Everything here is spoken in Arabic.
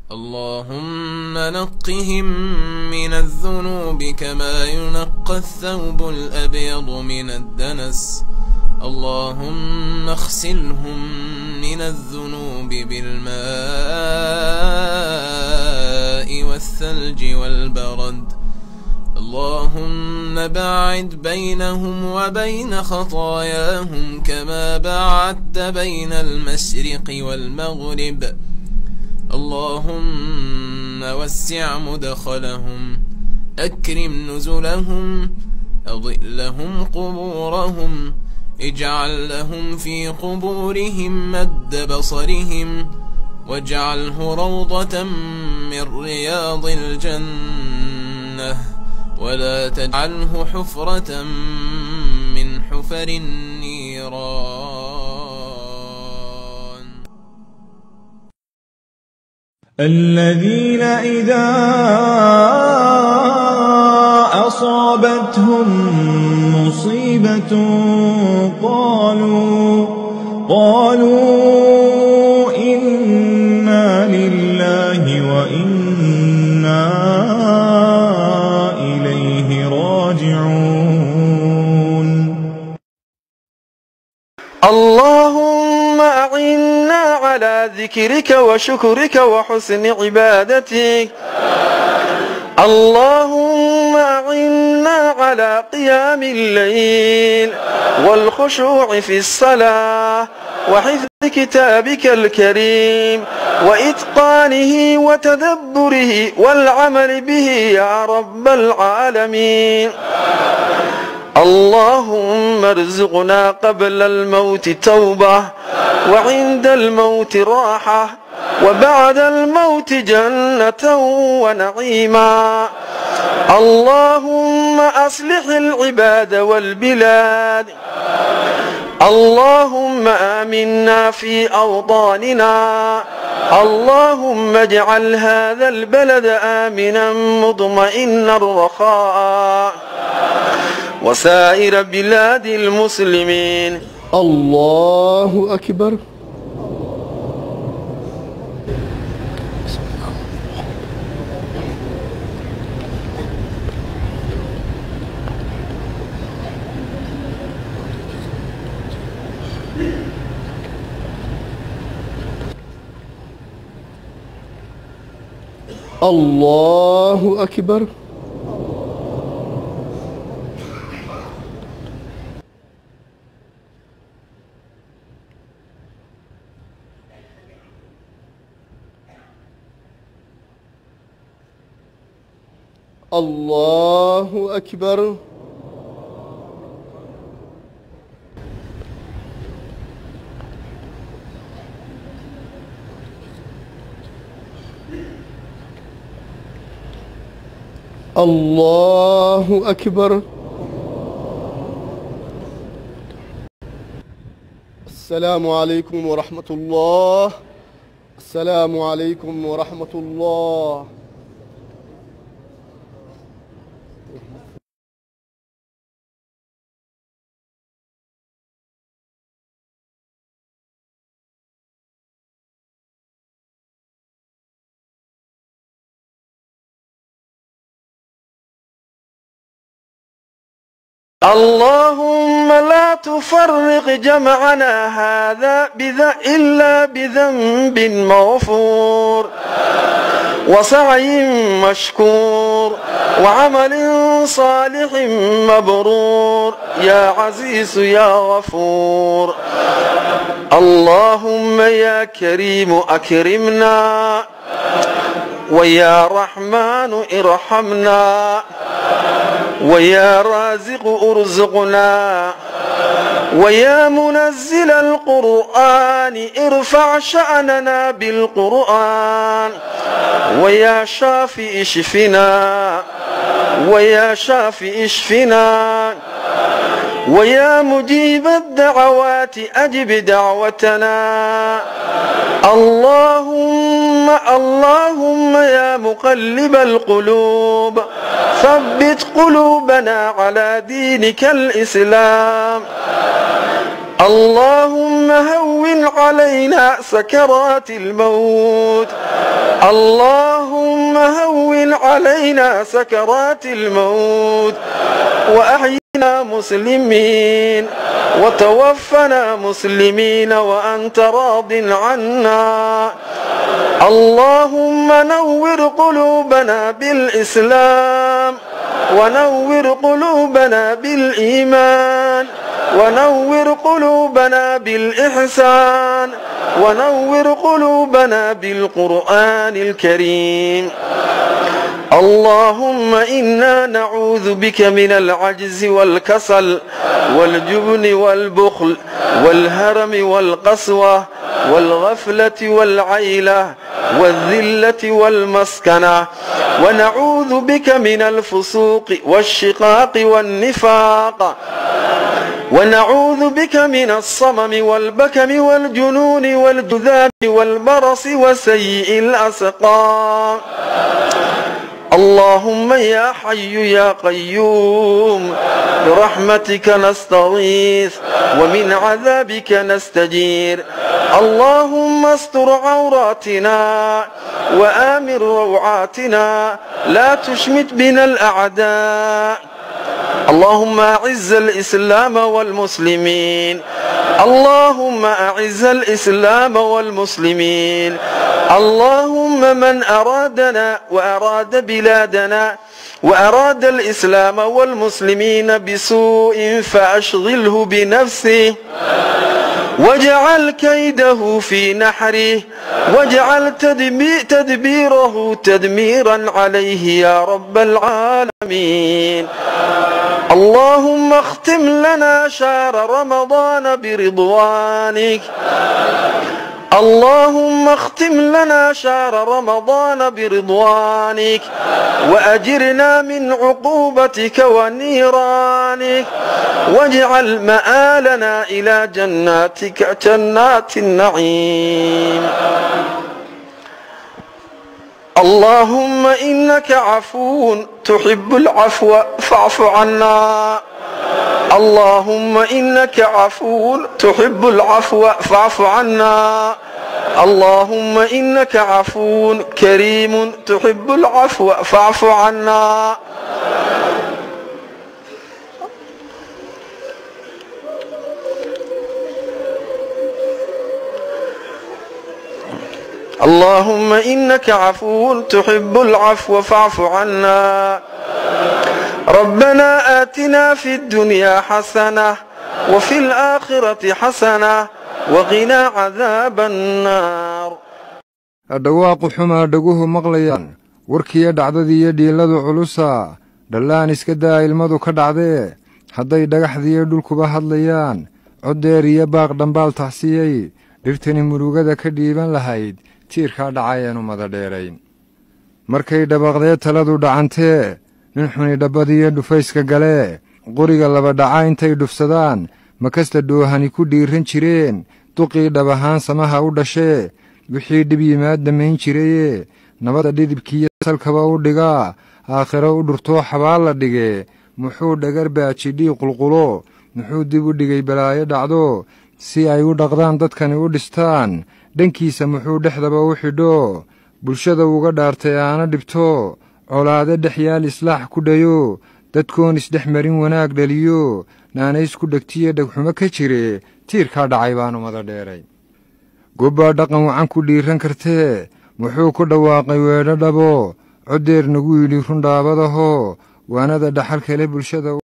اللهم نقهم من الذنوب كما ينقى الثوب الأبيض من الدنس. اللهم اغسلهم من الذنوب بالماء والثلج والبرد. اللهم باعد بينهم وبين خطاياهم كما باعدت بين المشرق والمغرب. اللهم وسع مدخلهم، أكرم نزلهم، أضئ لهم قبورهم، اجعل لهم في قبورهم مد بصرهم، واجعله روضة من رياض الجنة، ولا تجعله حفرة من حفر النيران. الذين إذا أصابتهم مصيبة قالوا إنا لله وإنا إليه راجعون. اللهم أعنا على ذكرك وشكرك وحسن عبادتك. اللهم أعنا على قيام الليل والخشوع في الصلاة وحفظ كتابك الكريم وإتقانه وتدبره والعمل به يا رب العالمين. اللهم ارزقنا قبل الموت توبة، وعند الموت راحة، وبعد الموت جنة ونعيما. اللهم أصلح العباد والبلاد. اللهم آمنا في أوطاننا. اللهم اجعل هذا البلد آمنا مطمئنا رخاء، وسائر بلاد المسلمين. الله أكبر. الله أكبر. الله أكبر. الله أكبر. السلام عليكم ورحمة الله. السلام عليكم ورحمة الله. اللهم لا تفرق جمعنا هذا إلا بذنب مغفور، وسعي مشكور، وعمل صالح مبرور، يا عزيز يا غفور. اللهم يا كريم أكرمنا، ويا رحمن ارحمنا، ويا رازق ارزقنا، ويا منزل القرآن ارفع شأننا بالقرآن، ويا شافي اشفنا، ويا شافي اشفنا، ويا مجيب الدعوات أجب دعوتنا. اللهم يا مقلب القلوب ثبت قلوبنا على دينك الإسلام. اللهم هون علينا سكرات الموت، اللهم هون علينا سكرات الموت وأحينا مسلمين وتوفنا مسلمين وأنت راض عنا. اللهم نور قلوبنا بالإسلام ونور قلوبنا بالإيمان ونور قلوبنا بالإحسان ونور قلوبنا بالقرآن الكريم. اللهم إنا نعوذ بك من العجز والكسل والجبن والبخل والهرم والقسوة والغفلة والعيلة والذلة والمسكنة، ونعوذ بك من الفسوق والشقاق والنفاق، ونعوذ بك من الصمم والبكم والجنون والجذام والبرص وسيء الأسقام. اللهم يا حي يا قيوم برحمتك نستغيث ومن عذابك نستجير. اللهم استر عوراتنا وآمن روعاتنا لا تشمت بنا الأعداء. اللهم أعز الإسلام والمسلمين. اللهم أعز الإسلام والمسلمين. اللهم من أرادنا وأراد بلادنا وأراد الإسلام والمسلمين بسوء فأشغله بنفسه واجعل كيده في نحره واجعل تدبيره تدميرا عليه يا رب العالمين. اللهم اختم لنا شهر رمضان برضوانك. اللهم اختم لنا شهر رمضان برضوانك وأجرنا من عقوبتك ونيرانك واجعل مآلنا إلى جناتك جنات النعيم. اللهم إنك عفو تحب العفو فاعف عنا. اللهم إنك عفو تحب العفو فاعف عنا. اللهم إنك عفو كريم تحب العفو فاعف عنا. اللهم إنك عفو تحب العفو فاعف عنا. ربنا آتنا في الدنيا حسنة وفي الآخرة حسنة وقنا عذاب النار. dhawaaqu xumaa dhaguhu maqlayaan warkiiyo dhacdadiiyo dhiiladu culusa dhallaan iska daa ilmadu ka dhacdee hadday dhagaxdiiyo dhulkuba hadlayaan coddeer iyo baaq dhambaal taxsiyey dhirtani murugada ka dhiiban lahayd tiirkaa dhacayeenu mada dheerayn markay dhabaqdee taladu dhacantee nin xuni dhabbadiiyo dhufayska galee qoriga laba dhaca intay dhufsadaan makasta dhoohani ku dhiiran jireen duqii dhab ahaan samaha u dhashee wixii dhib yimaad damayn jirayee nabada dhidibkiiyo salkaba u dhigaa aakhiro u dhurtoo xabaal la dhigee muxuu dhagar baajidhii qulqulo muxuu dib u dhigay balaayo dhacdo si ay u dhaqdaan dadkani u dhistaan dhankiisa muxuu dhexdaba u xidho bulshada uga dhaartay aana dhibto colaade dhex yaal islaax ku dhayo dadkoon isdhex marin wanaag dhaliyo naanays ku dhegtiyo dhegxumo ka jire tiirkaa dhacay baanu mada dheeray gobbaa dhaqan wacan ku dhiiran kartee muxuu ku dhawaaqay weedho dhabo coddeer nagu yidhi run dhaabadaho waanada dhaxal kale bulshada